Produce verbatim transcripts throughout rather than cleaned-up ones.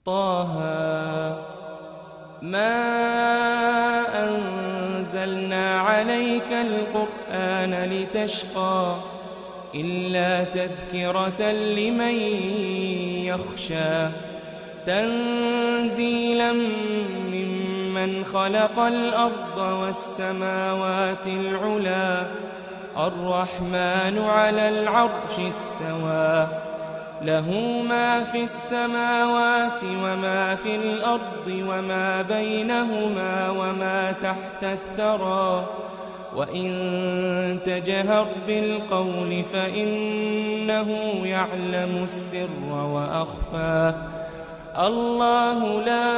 طه ما أنزلنا عليك القرآن لتشقى إلا تذكرة لمن يخشى تنزيلا ممن خلق الأرض والسماوات العلى الرحمن على العرش استوى له ما في السماوات وما في الأرض وما بينهما وما تحت الثرى وإن تجهر بالقول فإنه يعلم السر وأخفى الله لا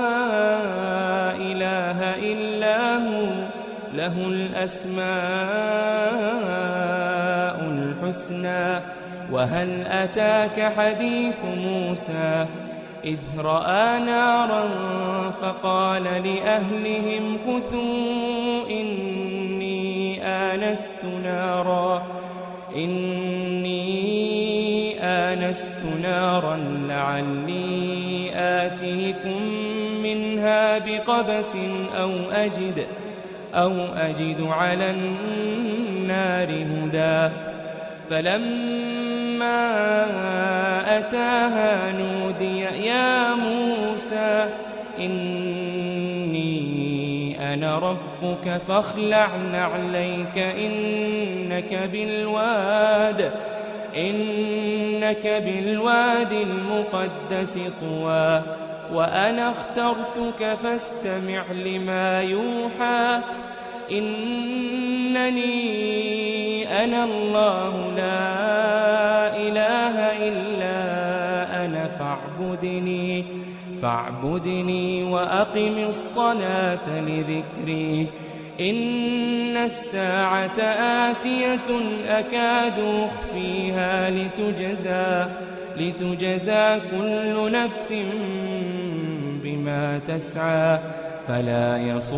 إله إلا هو له الأسماء الحسنى وهل أتاك حديث موسى إذ رأى نارا فقال لأهلهم كثوا إني آنست نارا إني آنست نارا لعلي آتيكم منها بقبس أو أجد أو أجد على النار هدى فلما أتاها نودي يا موسى إني أنا ربك فاخلع نعليك إنك بالواد إنك بالواد المقدس طوى وأنا اخترتك فاستمع لما يوحى إنني أنا الله لا إله إلا أنا فاعبدني فاعبدني وأقم الصلاة لذكري إن الساعة آتية أكاد أخفيها لتجزى لتجزى كل نفس بما تسعى فلا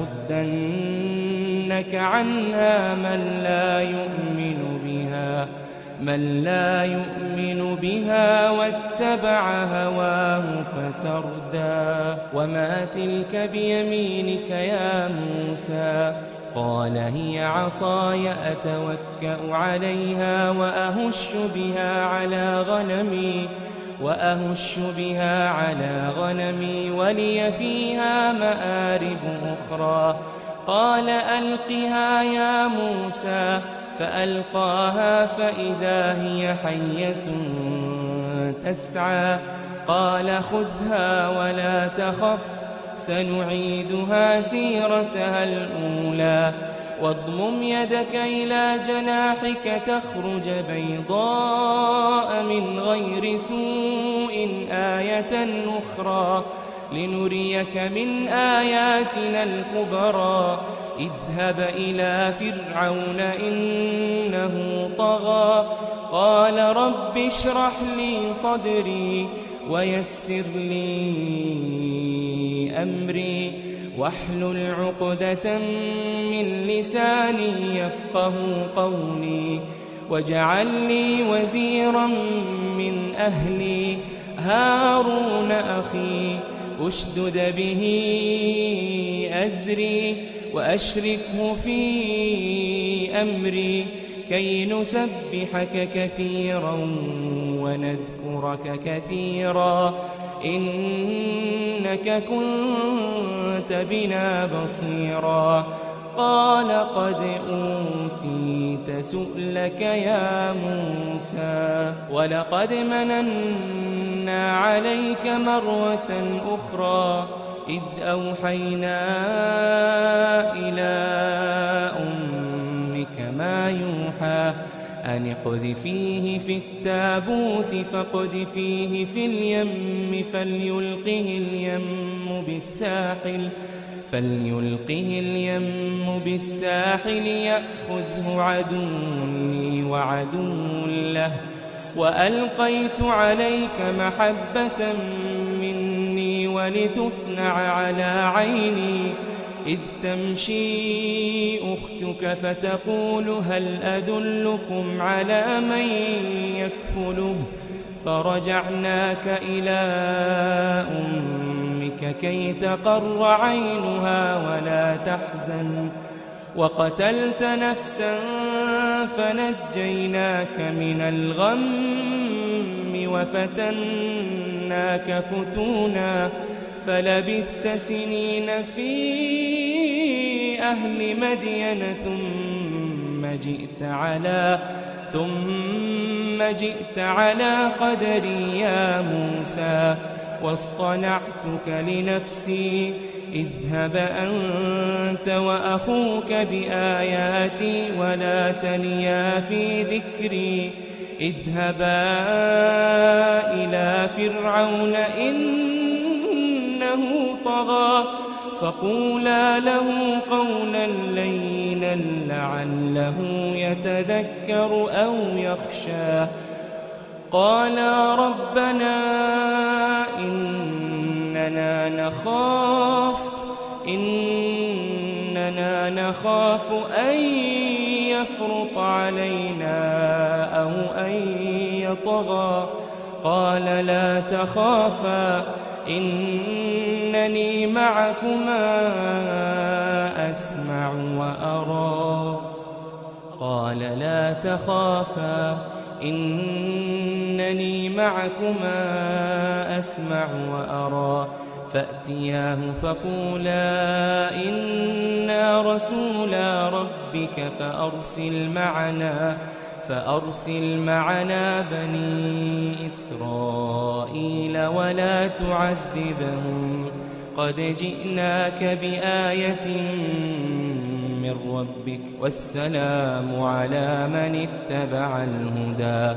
يصدنك عنها من لا يؤمن بها من لا يؤمن بها واتبع هواه فتردى وما تلك بيمينك يا موسى قال هي عصاي أتوكأ عليها وأهش بها على غنمي وأهش بها على غنمي ولي فيها مآرب أخرى قال ألقها يا موسى فألقاها فإذا هي حية تسعى قال خذها ولا تخف سنعيدها سيرتها الأولى واضمم يدك إلى جناحك تخرج بيضاء من غير سوء آية أخرى لنريك من آياتنا الكبرى اذهب إلى فرعون إنه طغى قال رب اشرح لي صدري ويسر لي أمري واحلل عقدة من لساني يفقه قولي واجعل لي وزيرا من أهلي هارون أخي أشدد به أزري وأشركه في أمري كي نسبحك كثيرا ونذكرك كثيرا إنك كنت بنا بصيرا قال قد أوتيت سؤلك يا موسى ولقد مننا عليك مرة أخرى إذ أوحينا إلى أمك ما يوحى أن اقذفيه في التابوت فاقذفيه في اليم فليلقه اليم بالساحل فليلقه اليم بالساحل يأخذه عدو لي وعدو له وألقيت عليك محبة مني ولتصنع على عيني إذ تمشي أختك فتقول هل أدلكم على من يكفله فرجعناك إلى أمك كي تقر عينها ولا تحزن وقتلت نفسا فنجيناك من الغم وفتناك فتونا فلبثت سنين في أهل مدين ثم جئت على ثم جئت على قدري يا موسى واصطنعتك لنفسي اذهب أنت وأخوك بآياتي ولا تنيا في ذكري اذهبا إلى فرعون إنه طغى فقولا له قولا لينا لعله يتذكر أو يخشى قالا ربنا إننا نخاف إننا نخاف أن يفرط علينا أو أن يطغى قال لا تخافا إنني معكما أسمع وأرى قال لا تخافا إنني معكما أسمع وأرى فأتياه فقولا إنا رسولا ربك فأرسل معنا فأرسل معنا بني إسرائيل ولا تعذبهم قد جئناك بآية من ربك والسلام على من اتبع الهدى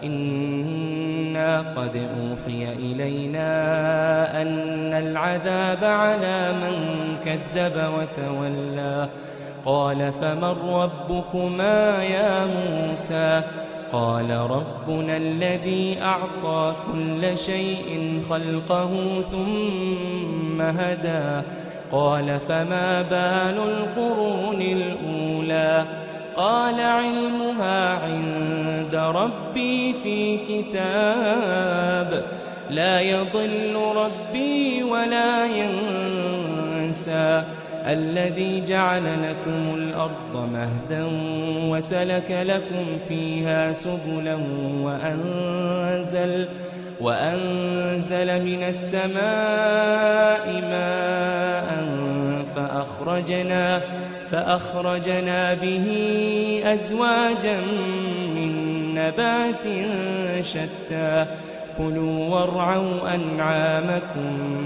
إنا قد أوحي إلينا أن العذاب على من كذب وتولى قال فمن ربكما يا موسى قال ربنا الذي أعطى كل شيء خلقه ثم هدى قال فما بال القرون الأولى قال علمها عند ربي في كتاب لا يضل ربي ولا ينسى الذي جعل لكم الأرض مهدا وسلك لكم فيها سبلا وأنزل, وأنزل من السماء ماء فأخرجنا, فأخرجنا به أزواجا من نبات شتى كلوا وارعوا أنعامكم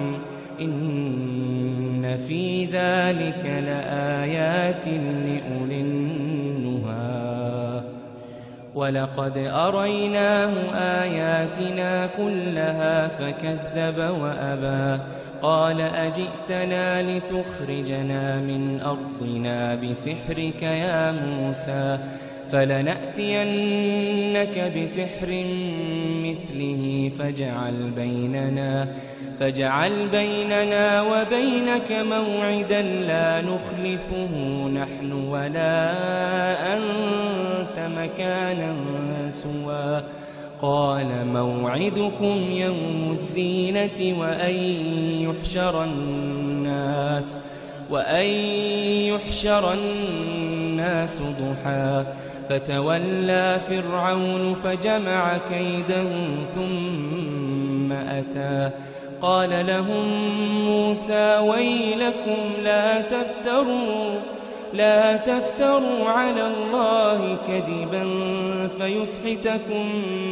إن في ذلك لآيات لأولي النهى ولقد أريناه آياتنا كلها فكذب وأبى قال أجئتنا لتخرجنا من أرضنا بسحرك يا موسى فلنأتينك بسحر مثله فاجعل بيننا فاجعل بيننا وبينك موعدا لا نخلفه نحن ولا أنت مكانا سوى قال موعدكم يوم الزينة وأن يحشر الناس وأن يحشر الناس ضحى فتولى فرعون فجمع كيده ثم أتى قال لهم موسى ويلكم لا تفتروا لا تفتروا على الله كذبا فيسحتكم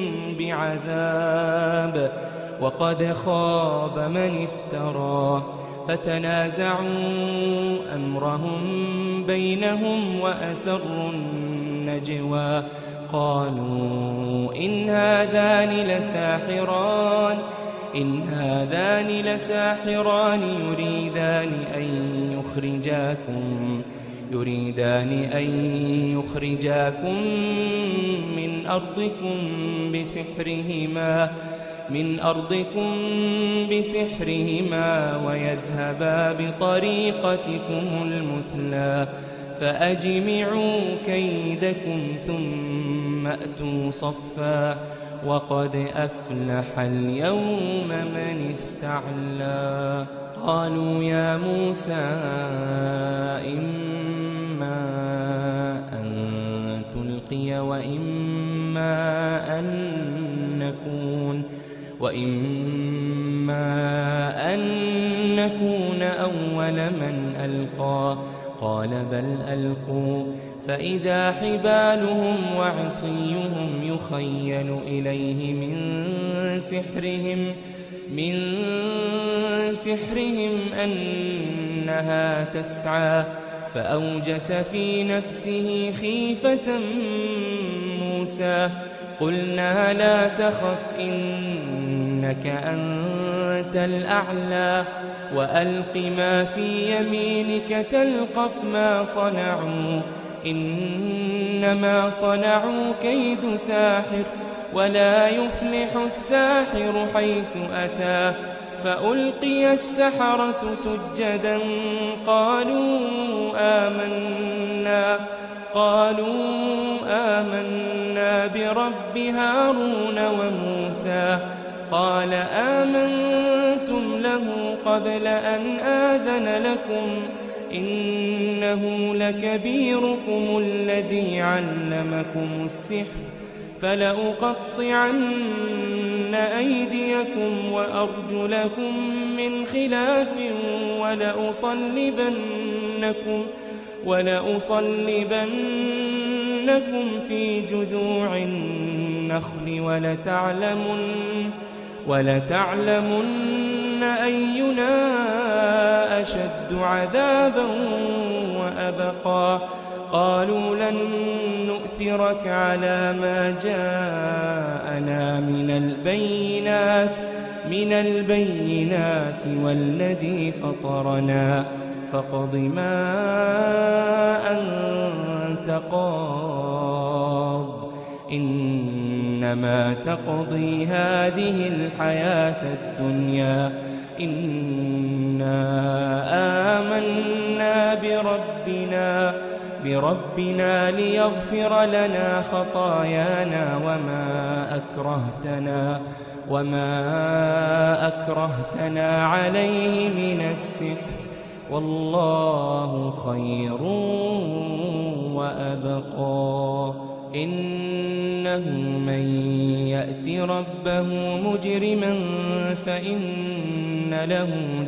بعذاب وقد خاب من افترى فتنازعوا أمرهم بينهم وأسروا النجوى قالوا إن هذان لساحران إن هذان لساحران يريدان أن يخرجاكم يريدان أن يخرجاكم من أرضكم بسحرهما من أرضكم بسحرهما ويذهبا بطريقتكم المثلى فأجمعوا كيدكم ثم أتوا صفا وقد أفلح اليوم من استعلى. قالوا يا موسى إما أن تلقي وإما أن نكون وإما أن نكون أول من ألقى. قال بل ألقوا فإذا حبالهم وعصيهم يخيل إليه من سحرهم من سحرهم أنها تسعى فأوجس في نفسه خيفة موسى. قلنا لا تخف إنك أنت الأعلى وألق ما في يمينك تلقف ما صنعوا إنما صنعوا كيد ساحر ولا يفلح الساحر حيث أتى. فألقي السحرة سجدا قالوا آمنا قالوا آمنا برب هارون وموسى. قال آمنتم له قبل أن آذن لكم إنه لكبيركم الذي علمكم السحر فلأقطعن أيديكم وأرجلكم من خلاف ولأصلبنكم ولأصلبنكم في جذوع النخل ولتعلمن ولتعلمن أينا أشد عذابا وأبقى. قالوا لن نؤثرك على ما جاءنا من البينات من البينات والذي فطرنا فاقض ما أنت قاض إنما تقضي هذه الحياة الدنيا إنا آمنا بربنا بربنا ليغفر لنا خطايانا وما أكرهتنا وما أكرهتنا عليه من السحر والله خير وأبقى. إنه من يأت ربه مجرما فإن له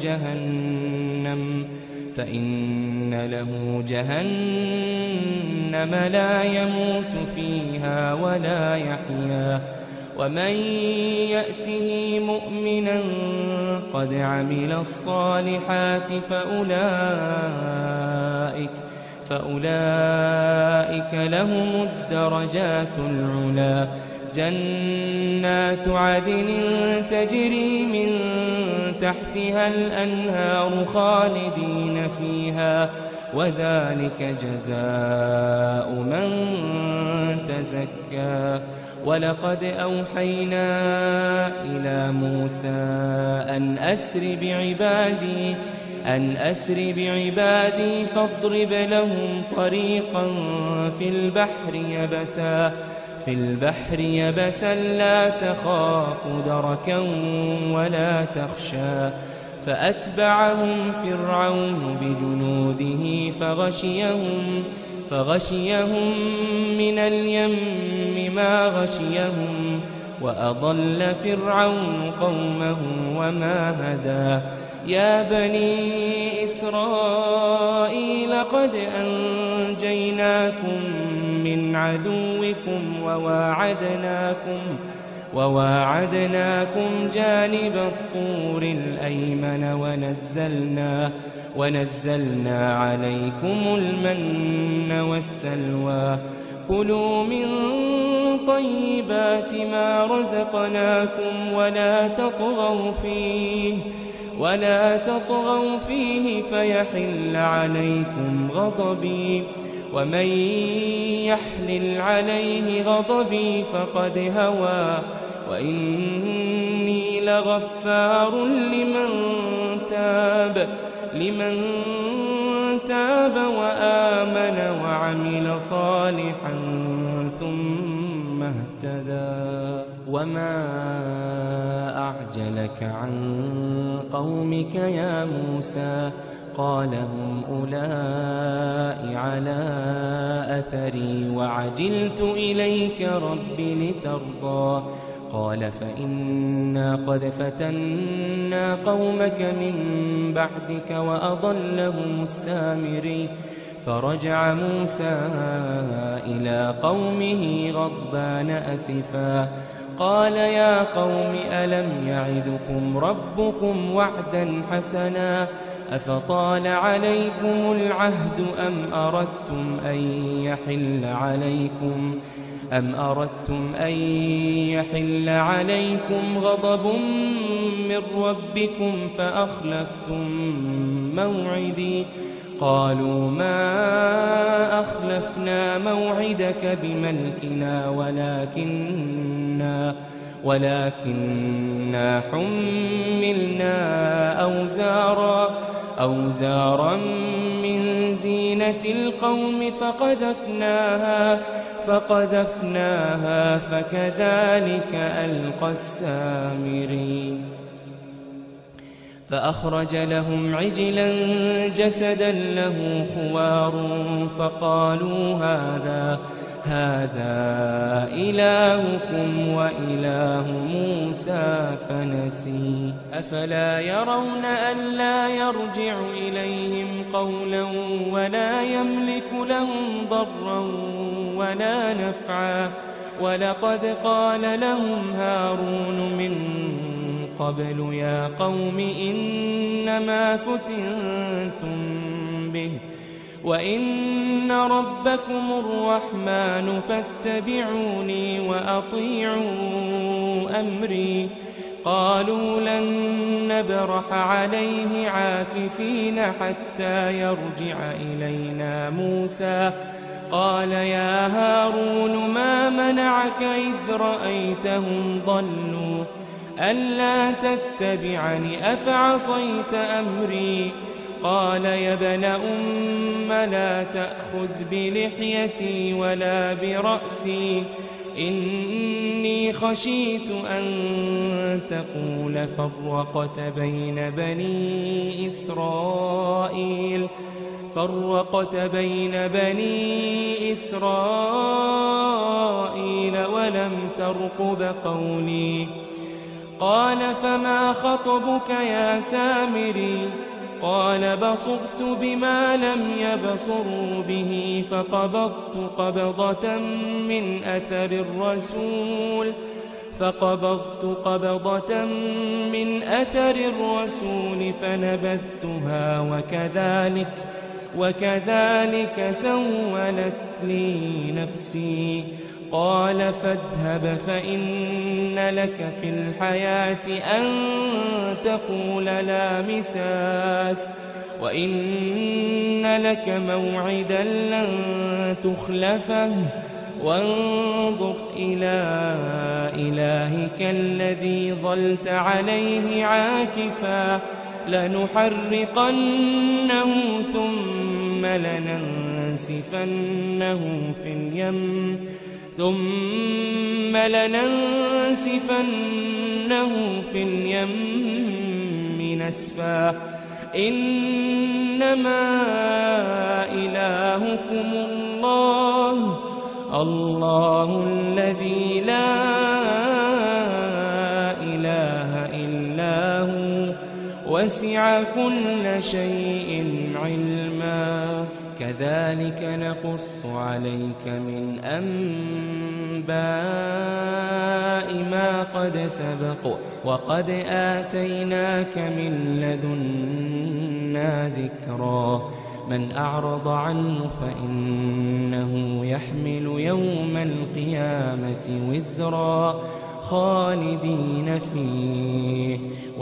جهنم فإن له جهنم لا يموت فيها ولا يحيا. ومن يأته مؤمنا قد عمل الصالحات فأولئك فأولئك لهم الدرجات العلى جنات عدن تجري من تحتها الأنهار خالدين فيها وذلك جزاء من تزكى. ولقد أوحينا إلى موسى أن أسر بعبادي أن أسر بعبادي فاضرب لهم طريقا في البحر يبسا في البحر يبسا لا تخاف دركا ولا تخشى. فأتبعهم فرعون بجنوده فغشيهم فغشيهم من اليم ما غشيهم وأضل فرعون قومه وما هدى. يا بني إسرائيل قد أنجيناكم من عدوكم وواعدناكم وواعدناكم جانب الطور الأيمن ونزلنا ونزلنا عليكم المن والسلوى. كلوا من طيبات ما رزقناكم ولا تطغوا فيه ولا تطغوا فيه فيحل عليكم غضبي ومن يحلل عليه غضبي فقد هوى وإني لغفار لمن تاب لمن تاب وآمن وعمل صالحا ثم اهتدى. وما أعجلك عن قومك يا موسى قال هم أولئك على أثري وعجلت إليك رب لترضى قال فإنا قد فتنا قومك من بعدك وأضلهم السامري فرجع موسى إلى قومه غضبان أسفا قال يا قوم ألم يعدكم ربكم وعدا حسنا أفطال عليكم العهد أم أردتم أن يحل عليكم أم أردتم أن يحل عليكم غضب من ربكم فأخلفتم موعدي قالوا ما أخلفنا موعدك بملكنا ولكننا ولكننا حملنا أوزارا أوزارا من زينة القوم فقذفناها فقذفناها فكذلك ألقى السامري فأخرج لهم عجلا جسدا له خوار فقالوا هذا هذا إلهكم وإله موسى فنسي أفلا يرون ألا يرجع إليهم قولا ولا يملك لهم ضرا ولا نفعا ولقد قال لهم هارون من قبل يا قوم إنما فتنتم به وإن ربكم الرحمن فاتبعوني وأطيعوا أمري قالوا لن نبرح عليه عاكفين حتى يرجع إلينا موسى قال يا هارون ما منعك إذ رأيتهم ضلوا ألا تتبعني أفعصيت أمري قال يا ابن أم لا تأخذ بلحيتي ولا برأسي إني خشيت أن تقول فرقت بين بني إسرائيل فرقت بين بني إسرائيل ولم ترقب قولي قال فما خطبك يا سامري قال بصرت بما لم يبصروا به فقبضت قبضة من أثر الرسول فقبضت قبضة من أثر الرسول فنبذتها وكذلك وكذلك سولت لي نفسي قال فاذهب فإن لك في الحياة أن تقول لا مساس وإن لك موعدا لن تخلفه وانظر إلى إلهك الذي ظلت عليه عاكفا لنحرقنه ثم لننسفنه في اليم ثم لننسفنه في اليم نسفا إنما إلهكم الله الله الذي لا إله إلا هو وسع كل شيء علما كذلك نقص عليك من أنباء ما قد سبق وقد آتيناك من لدنا ذكرا من أعرض عنه فإنه يحمل يوم القيامة وزرا خالدين فيه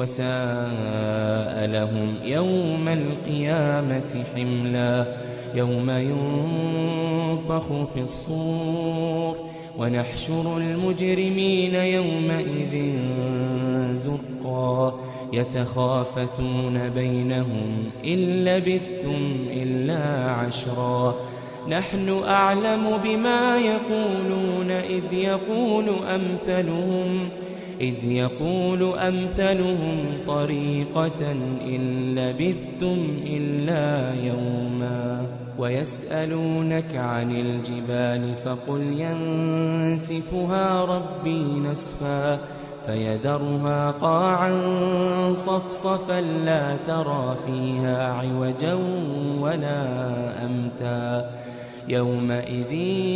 وساء لهم يوم القيامة حملا يوم ينفخ في الصور ونحشر المجرمين يومئذ زرقا يتخافتون بينهم إن لبثتم إلا عشرا نحن أعلم بما يقولون إذ يقول أمثلهم إذ يقول أمثلهم طريقة إن لبثتم إلا يوما ويسألونك عن الجبال فقل ينسفها ربي نسفا فيذرها قاعا صفصفا لا ترى فيها عوجا ولا أمتا يومئذ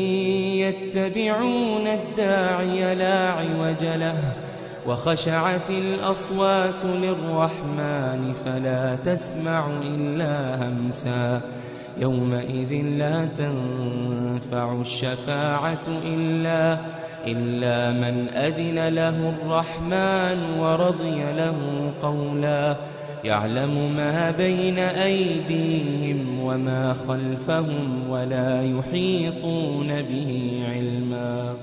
يتبعون الداعي لا عوج له وخشعت الأصوات للرحمن فلا تسمع إلا همسا يومئذ لا تنفع الشفاعة إلا إلا من أذن له الرحمن ورضي له قولا يعلم ما بين أيديهم وما خلفهم ولا يحيطون به علما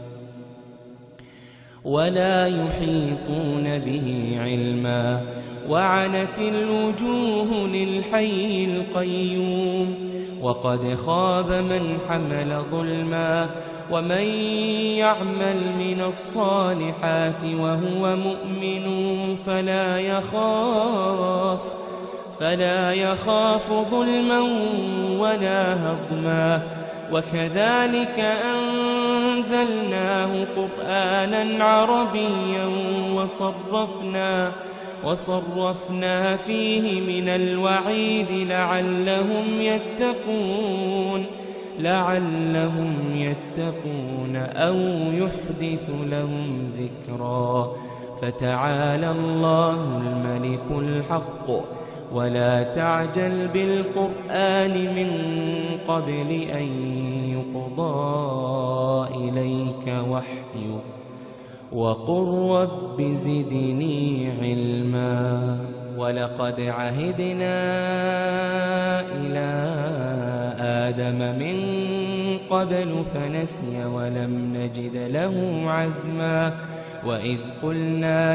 ولا يحيطون به علما وعنت الوجوه للحي القيوم وقد خاب من حمل ظلما ومن يعمل من الصالحات وهو مؤمن فلا يخاف فلا يخاف ظلما ولا هضما وكذلك أنزلناه قرآنا عربيا وصرفنا وصرفنا فيه من الوعيد لعلهم يتقون لعلهم يتقون أو يحدث لهم ذكرا فتعالى الله الملك الحق ولا تعجل بالقرآن من قبل أن يقضى إليك وحيه وقل رب زدني علما ولقد عهدنا إلى آدم من قبل فنسي ولم نجد له عزما وإذ قلنا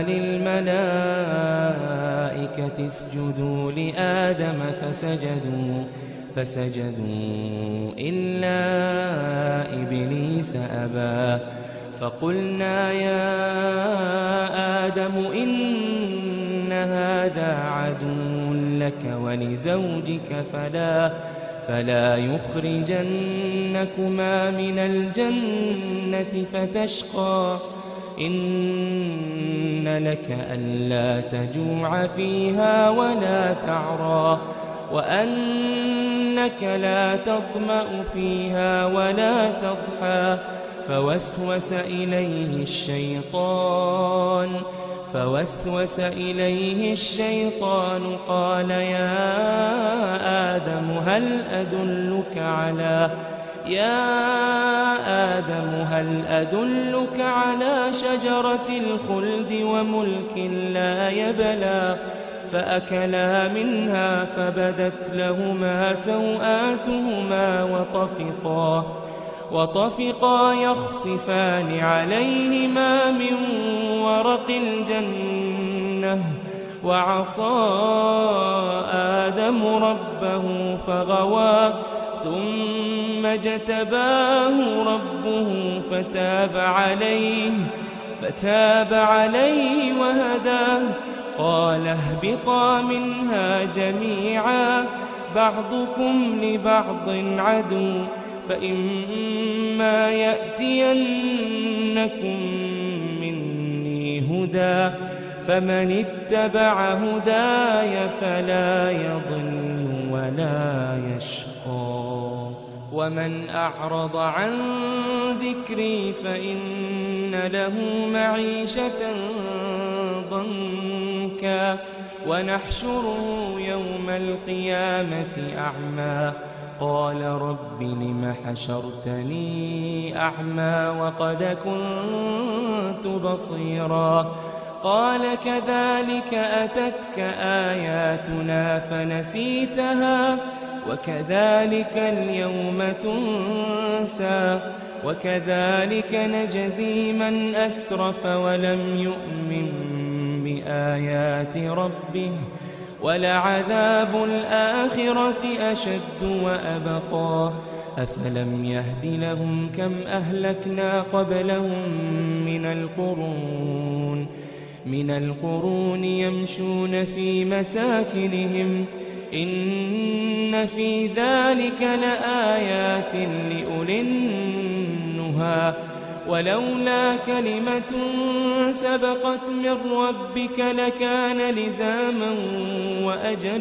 للملائكة اسجدوا لآدم فسجدوا فسجدوا إلا إبليس أبى فقلنا يا آدم إن هذا عدو لك ولزوجك فلا فلا يخرجنكما من الجنة فتشقى إن لك ألا تجوع فيها ولا تعرى وأنك لا تظمأ فيها ولا تضحى فوسوس إليه الشيطان فوسوس إليه الشيطان قال يا آدم هل أدلك على يا آدم هل أدلك على شجرة الخلد وملك لا يبلى فأكلا منها فبدت لهما سوآتهما وطفقا وطفقا يخصفان عليهما من ورق الجنة وعصى آدم ربه فغوى ثم اجتباه ربه فتاب عليه فتاب عليه وهداه قال اهبطا منها جميعا بعضكم لبعض عدو فإما يأتينكم مني هدى فمن اتبع هداي فلا يضل ولا يشقى ومن أعرض عن ذكري فإن له معيشة ضنكا ونحشره يوم القيامة أعمى قال رب لم حشرتني أعمى وقد كنت بصيرا قال كذلك أتتك آياتنا فنسيتها وكذلك اليوم تنسى وكذلك نجزي من أسرف ولم يؤمن بآيات ربه ولعذاب الآخرة أشد وأبقى أفلم يهد لهم كم أهلكنا قبلهم من القرون من القرون يمشون في مساكنهم إن في ذلك لآيات لأولي النهى ولولا كلمة سبقت من ربك لكان لزاما وأجل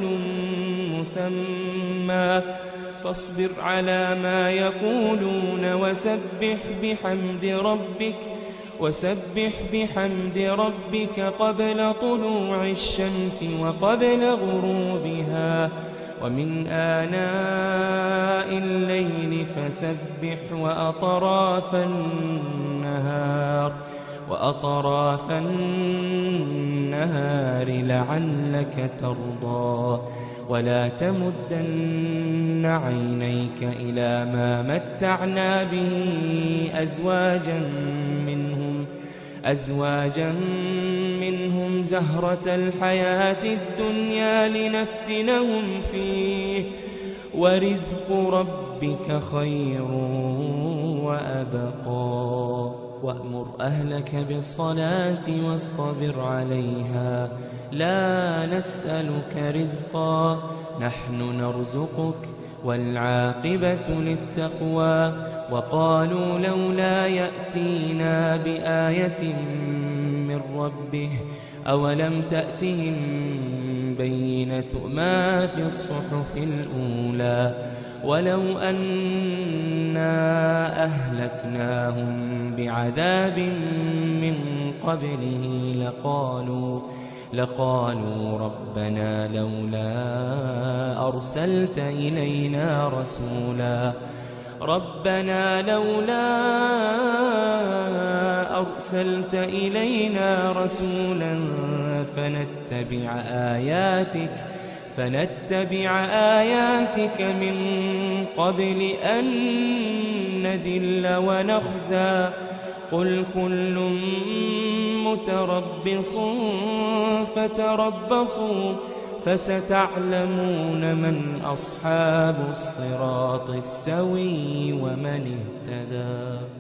مسمى فاصبر على ما يقولون وسبح بحمد ربك وسبح بحمد ربك قبل طلوع الشمس وقبل غروبها ومن آناء الليل فسبح وأطراف النهار وأطراف النهار لعلك ترضى ولا تمدن عينيك إلى ما متعنا به أزواجا منهم أزواجا منهم زهرة الحياة الدنيا لنفتنهم فيه ورزق ربك خير وأبقى وأمر أهلك بالصلاة واصطبر عليها لا نسألك رزقا نحن نرزقك والعاقبة للتقوى وقالوا لولا يأتينا بآية من ربه أولم تأتهم بينة ما في الصحف الأولى ولو أنا أهلكناهم بعذاب من قبله لقالوا لقالوا ربنا لولا أرسلت إلينا رسولا ربنا لولا أرسلت إلينا رسولا فنتبع آياتك فنتبع آياتك من قبل أن نذل ونخزى قل كل متربص فتربصوا فستعلمون من أصحاب الصراط السوي ومن اهتدى.